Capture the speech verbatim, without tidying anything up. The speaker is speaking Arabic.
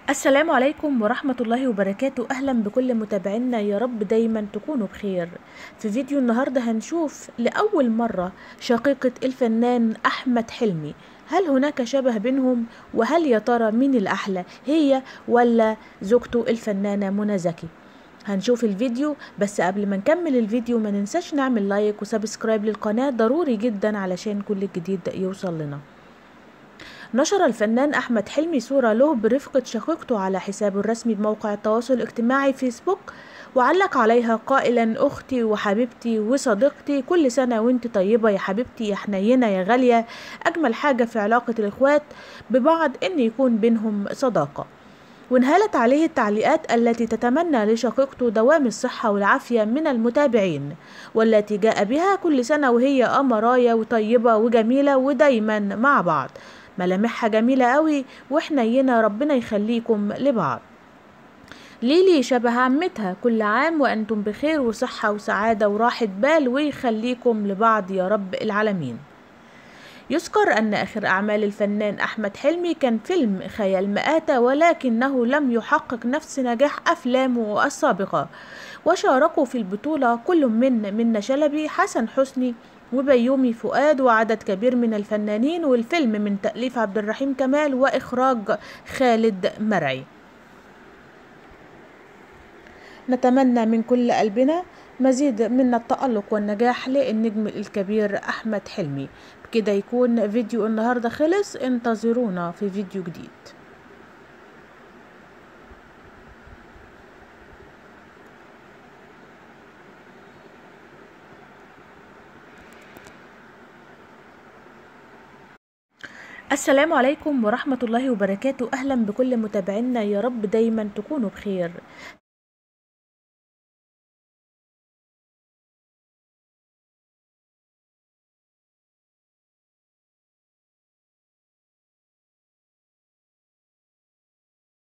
السلام عليكم ورحمة الله وبركاته. أهلا بكل متابعينا، يا رب دايما تكونوا بخير. في فيديو النهاردة هنشوف لأول مرة شقيقة الفنان أحمد حلمي. هل هناك شبه بينهم؟ وهل يا ترى مين الأحلى، هي ولا زوجته الفنانة منى زكي؟ هنشوف الفيديو، بس قبل ما نكمل الفيديو ما ننساش نعمل لايك وسبسكرايب للقناة، ضروري جدا علشان كل جديد يوصل لنا. نشر الفنان أحمد حلمي صورة له برفقة شقيقته على حسابه الرسمي بموقع التواصل الاجتماعي فيسبوك، وعلق عليها قائلا: أختي وحبيبتي وصديقتي، كل سنة وانت طيبة يا حبيبتي يا حنينة يا غالية. أجمل حاجة في علاقة الإخوات ببعض إن يكون بينهم صداقة. وانهالت عليه التعليقات التي تتمنى لشقيقته دوام الصحة والعافية من المتابعين، والتي جاء بها كل سنة وهي أمراية وطيبة وجميلة ودايما مع بعض، ملامحها جميلة قوي وحنينة، ربنا يخليكم لبعض. ليلي شبه عمتها، كل عام وأنتم بخير وصحة وسعادة وراحة بال، ويخليكم لبعض يا رب العالمين. يذكر أن آخر أعمال الفنان أحمد حلمي كان فيلم خيال مآتة، ولكنه لم يحقق نفس نجاح أفلامه السابقة. وشاركوا في البطولة كل من منة شلبي، حسن حسني، وبيومي فؤاد، وعدد كبير من الفنانين، والفيلم من تأليف عبد الرحيم كمال وإخراج خالد مرعي. نتمنى من كل قلبنا مزيد من التألق والنجاح للنجم الكبير أحمد حلمي. بكده يكون فيديو النهاردة خلص، انتظرونا في فيديو جديد. السلام عليكم ورحمة الله وبركاته. أهلا بكل متابعينا، يا رب دايما تكونوا بخير.